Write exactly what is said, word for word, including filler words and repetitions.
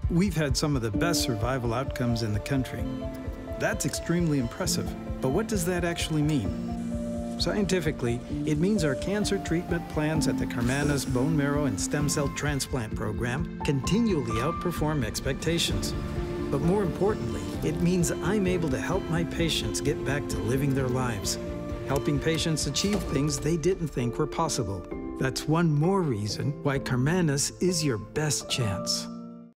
We've had some of the best survival outcomes in the country. That's extremely impressive, but what does that actually mean? Scientifically, it means our cancer treatment plans at the Karmanos Bone Marrow and Stem Cell Transplant Program continually outperform expectations. But more importantly, it means I'm able to help my patients get back to living their lives, helping patients achieve things they didn't think were possible. That's one more reason why Karmanos is your best chance.